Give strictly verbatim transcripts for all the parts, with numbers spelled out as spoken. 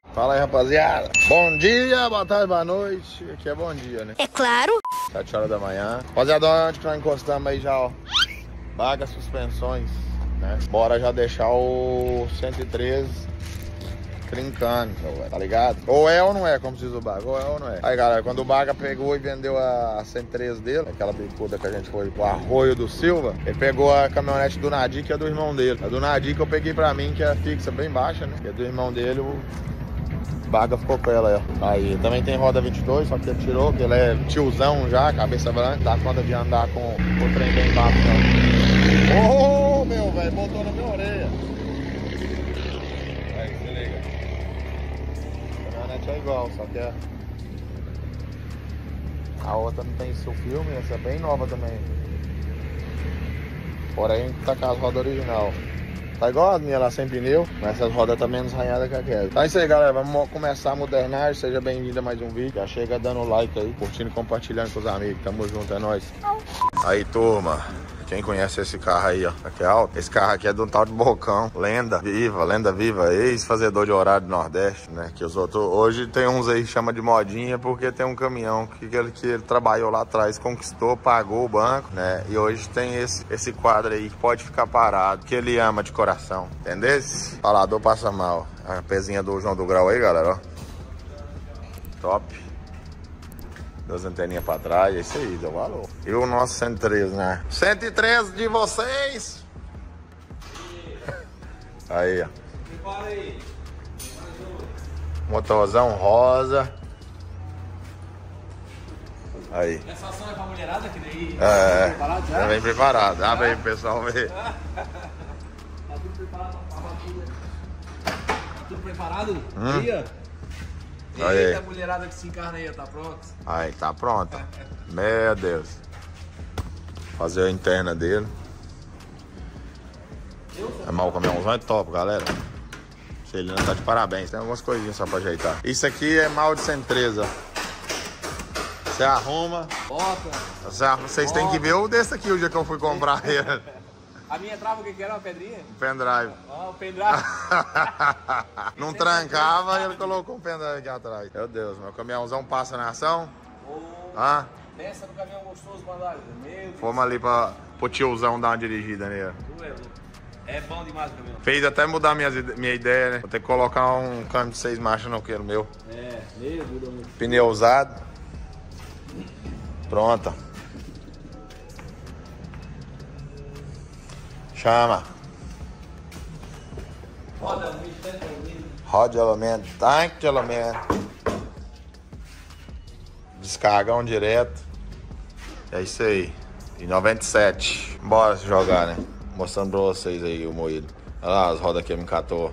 Fala aí, rapaziada. Bom dia, boa tarde, boa noite. Aqui é bom dia, né? É claro. Sete horas da manhã. Rapaziada, onde que nós encostamos aí já, ó. Baga suspensões, né? Bora já deixar o cento e treze trincando, tá ligado? Ou é ou não é, como diz o Baga, ou é ou não é. Aí, galera, quando o Baga pegou e vendeu a cento e treze dele, aquela bicuda que a gente foi pro Arroio do Silva, ele pegou a caminhonete do Nadir, que é do irmão dele. A do Nadir que eu peguei pra mim, que é fixa, bem baixa, né? Que é do irmão dele, o Baga ficou com ela aí. Aí também tem roda vinte e dois, só que ele tirou, que ele é tiozão já, cabeça branca, dá conta de andar com o trem bem baixo. Ô, oh, meu velho, botou na minha orelha. Aí, se liga. A caminhonete é igual, só que é... a outra não tem seu filme, essa é bem nova também. Porém, tá com as rodas original. Tá igual as minhas lá sem pneu, mas essas rodas tá menos arranhadas que aquela. Então é isso aí, galera. Vamos começar a modernar. Seja bem-vindo a mais um vídeo. Já chega dando like aí, curtindo e compartilhando com os amigos. Tamo junto, é nóis. Aí, turma. Quem conhece esse carro aí, ó, aqui é alto. Esse carro aqui é de um tal de Bocão. Lenda viva, lenda viva. Ex-fazedor de horário do Nordeste, né? Que os outros... Hoje tem uns aí que chama de modinha porque tem um caminhão que ele, que ele trabalhou lá atrás, conquistou, pagou o banco, né? E hoje tem esse, esse quadro aí que pode ficar parado, que ele ama de coração. Entendeu? Falador passa mal. A pezinha do João do Grau aí, galera, ó. Top. Duas anteninhas pra trás, é isso aí, deu valor. E o nosso cento e treze, né? cento e treze de vocês! Aí, ó. Prepara aí. Motorzão rosa. Aí. Essa ação é pra mulherada que daí? É, tá preparado já? já vem preparado. Abre aí pro pessoal ver. Tá tudo preparado pra batida. Tá tudo preparado? Hum. Aí, ó. Aí. Eita, mulherada que se encarna aí, tá pronto? Aí, tá pronta. Meu Deus. Fazer a interna dele. É mal, o caminhãozão é top, galera. Ele não tá de parabéns. Tem algumas coisinhas só pra ajeitar. Isso aqui é mal de cento e treze, ó. Você arruma. Bota. Você arruma. Vocês têm que ver o desse aqui, o dia que eu fui comprar ele. A minha trava o que que era? Uma pedrinha? Um pendrive. Ó, o pendrive. Não trancava e ele colocou um pendrive aqui atrás. Meu Deus, meu caminhãozão passa na ação. Oh, Ah, Desça no caminhão gostoso, mandado. Meu Deus. fomos ali pra, pro tiozão dar uma dirigida nele. Tu é louco. É bom demais o caminhão. Fez até mudar minha, minha ideia, né? Vou ter que colocar um câmbio de seis marchas no que no meu. É, meu Deus. Pneu usado. Pronta. Chama. Roda, um instante ouvindo. Roda de elemento, tanque de elemento. Descargão direto. É isso aí. E noventa e sete. Bora jogar, né? Mostrando pra vocês aí o moído. Olha lá as rodas que me catou.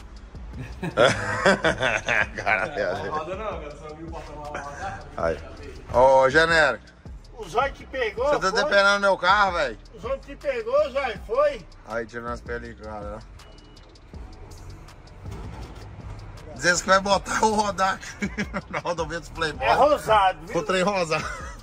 Cara, Não roda não, cara. Só viu o porta-mal rodar. aí. Ô, genérico. O Zóio te pegou, Você tá foi? depenando meu carro, velho? O Zóio te pegou, Zóio, foi? Aí, tirando as películas, ó. Diz que vai botar o rodar na rodovia dos Playboy. É rosado, O viu? trem rosa.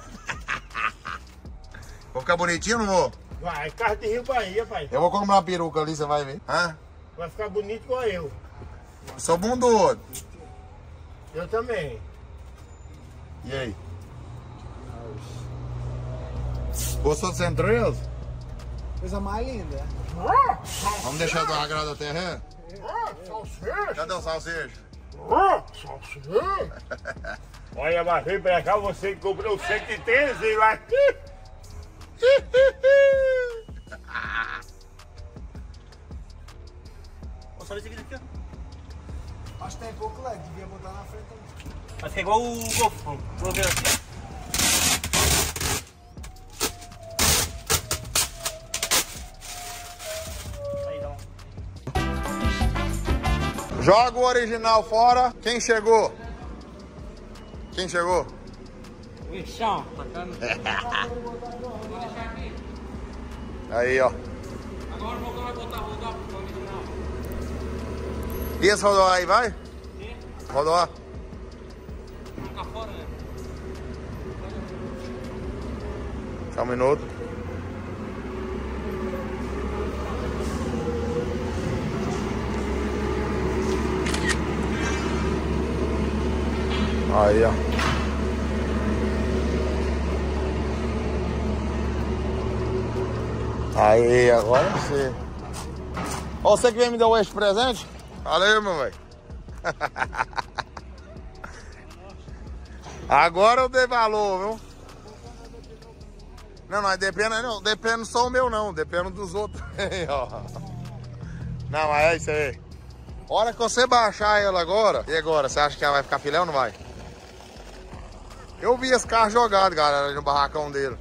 Vou ficar bonitinho ou não vou? Vai, carro de Rio Bahia, pai. Eu vou comprar uma peruca ali, você vai ver. Hã? Vai ficar bonito igual eu. Sou bundudo. Eu também. E aí? Gostou do cento e treze? Coisa mais linda. Vamos deixar do agrado até ré? Ah, salsicha. Cadê o salsicha? Ah, salsicha. Olha, mas vem pra cá, você que comprou o cento e treze e vai... Olha só esse vídeo aqui, ó. Acho que tem pouco lag, devia botar na frente também. Vai ser igual o Golfão. Vou ver assim. Aí, dá um. Joga o original fora. Quem chegou? Quem chegou? Ui, chão. Bacana. Aí, ó. Agora o Mogão vai botar rodar pro original. E esse rodar aí, vai? Sim. Rodar. Tá fora, né? Só um minuto. Aí, ó. Aí, agora você. Ó, você que veio me dar este presente? Valeu, meu velho. Agora eu dei valor, viu? Não, não, depende, não, depende só o meu não, depende dos outros. Não, mas é isso aí. Hora que você baixar ela agora, e agora? Você acha que ela vai ficar filé ou não vai? Eu vi esse carro jogado, galera, ali no barracão dele.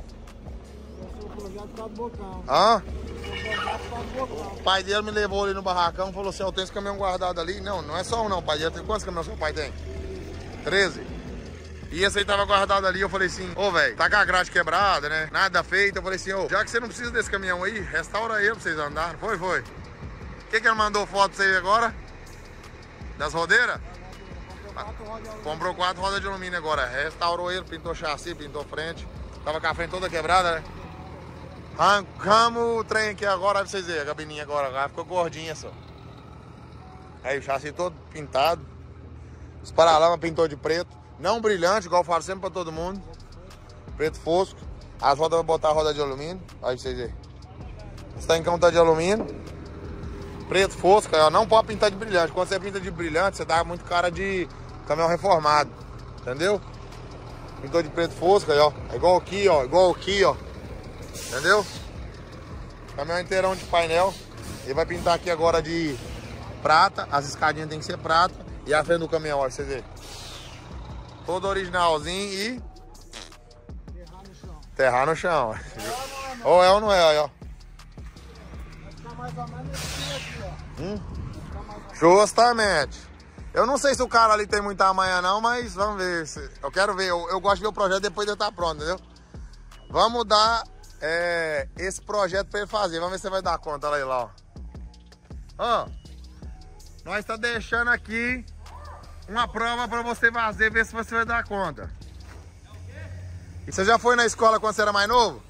Hã? O pai dele me levou ali no barracão e falou assim, eu tenho esse caminhão guardado ali. Não, não é só um não, o pai dele tem quantos caminhões seu pai tem? treze. E esse aí tava guardado ali, eu falei assim, ô velho, tá com a grade quebrada, né? Nada feito. Eu falei assim, ô, já que você não precisa desse caminhão aí, restaura ele pra vocês andarem. Foi, foi. O que que ele mandou foto pra você agora? Das rodeiras? Comprou quatro rodas de alumínio agora. Restaurou ele, pintou chassi, pintou frente. Tava com a frente toda quebrada, né? Arrancamos o trem aqui agora, pra vocês verem, a gabininha agora, agora ficou gordinha só. Aí o chassi todo pintado. Os paralamas pintou de preto. Não brilhante, igual eu falo sempre pra todo mundo. Preto fosco. As rodas vou botar a roda de alumínio. Aí pra vocês verem. Esse tancão tá de alumínio. Preto fosco, ó. Não pode pintar de brilhante. Quando você pinta de brilhante, você dá muito cara de caminhão reformado. Entendeu? Pintou de preto fosco, aí, ó. É igual aqui, ó. Igual aqui, ó. Entendeu? Caminhão inteirão de painel. Ele vai pintar aqui agora de prata. As escadinhas tem que ser prata. E a frente do caminhão, ó, pra vocês verem. Todo originalzinho e... Terrar no chão. Terrar no chão. Ou é ou não é, aí, ó. Vai ficar mais ou menos assim aqui, ó. Hum? Vai ficar mais ou menos. Justamente. Eu não sei se o cara ali tem muita manha não, mas vamos ver. Eu quero ver, eu, eu gosto de ver o projeto depois de eu estar pronto, entendeu? Vamos dar é, esse projeto pra ele fazer. Vamos ver se você vai dar conta. Olha aí lá, ó. Ó, nós tá deixando aqui uma prova pra você fazer, ver se você vai dar conta. E você já foi na escola quando você era mais novo?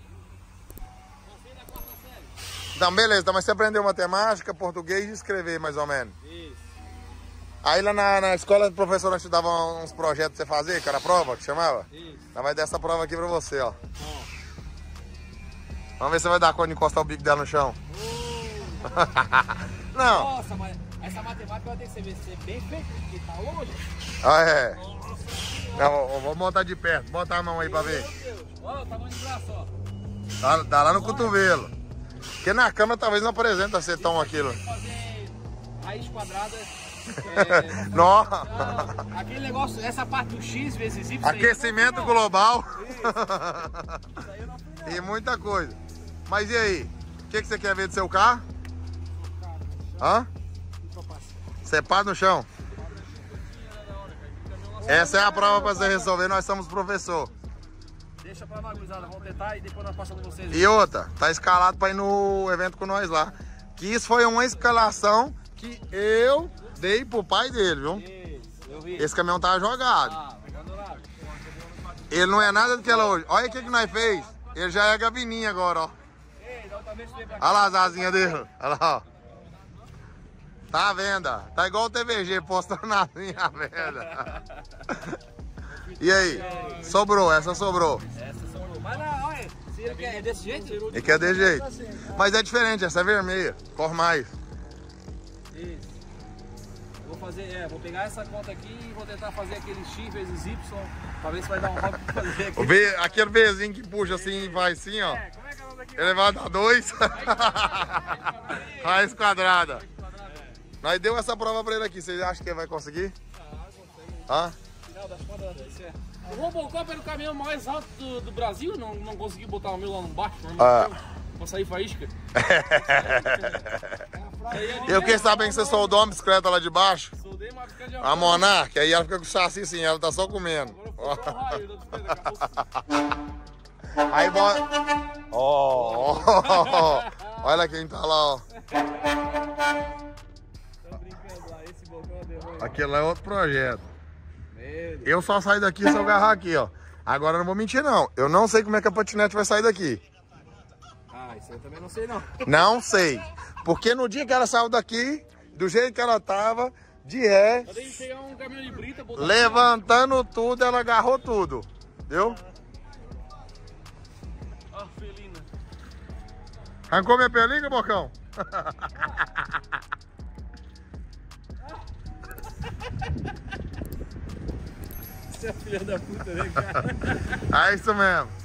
Então, beleza. Então, mas você aprendeu matemática, português e escrever, mais ou menos. Isso. Aí lá na, na escola, o professor te dava uns projetos pra você fazer, que era prova, que chamava? Isso. Ela vai dar essa prova aqui pra você, ó. Ó. Vamos ver se você vai dar conta de encostar o bico dela no chão. Oh. Não. Nossa, mas essa matemática vai ter que ser, ser bem feita, porque tá longe. Ah, é. Não, eu vou montar de perto. Bota a mão aí pra ver. Meu Deus. Olha o tamanho do braço, ó. Dá, dá lá no cotovelo. Porque na câmera talvez não apresenta ser tão aquilo. Fazer raiz quadrada. É, Nó. ah, aquele negócio, essa parte do X vezes Y. Aquecimento global. Isso aí eu não fui, não. E muita coisa. Mas e aí? O que, que você quer ver do seu carro? Hã? Cepado no chão. Essa é a prova pra você resolver. Nós somos professor. Deixa pra lá, gurizada. Vamos tentar e depois nós passamos com vocês. E outra, tá escalado pra ir no evento com nós lá. Que isso foi uma escalação que eu dei pro pai dele, viu? Isso, eu vi. Esse caminhão tá jogado. Ah, pegando lá. Ele não é nada do que ela hoje. Olha o que, que nós fez. Ele já é gabininha agora, ó. Ei, da outra vez que veio pra cá. Olha lá as asinhas dele. Olha lá, ó. Tá à venda. Tá igual o T V G postando a asinha à venda. E aí? Sobrou, essa sobrou. Essa sobrou. Mas não, olha. Se ele quer é desse jeito, E que é de jeito. Mas é diferente, essa é vermelha. Cor mais. isso. Vou fazer, é, vou pegar essa conta aqui e vou tentar fazer aquele X vezes Y pra ver se vai dar um rock pra fazer aqui. O V, aquele Vzinho que puxa assim e vai assim, ó. É, como é que é o nome daqui? Elevado a dois. Raiz quadrada. Nós deu essa prova pra ele aqui. Vocês acham que ele vai conseguir? Hã? Final das contas, vai ser. O Robocop era o caminhão mais alto do, do Brasil, não, não consegui botar o meu lá no baixo, Ah. pra sair faísca. Eu fiquei sabendo que você soldou uma bicicleta lá de baixo. Soldei uma bicicleta de A Monark, aí ela fica com o chassi assim, ela tá só comendo. Agora eu vou só o raio da bicicleta, daqui a pouco. Aí bota. Ó, ó, olha quem tá lá, ó. Tô brincando lá, esse bocão deu ruim. Aquele lá é outro projeto. Meu Deus. Eu só saio daqui se eu agarrar aqui, ó. Agora eu não vou mentir, não. Eu não sei como é que a patinete vai sair daqui. Ah, isso eu também não sei não. Não sei. Porque no dia que ela saiu daqui, do jeito que ela tava, de ré, Mandei pegar um caminhão de brita, botar levantando tudo, ela agarrou tudo. Viu? Ó, felina. Arrancou minha pelinha, Bocão? Você é filha da puta, né, cara? É isso mesmo.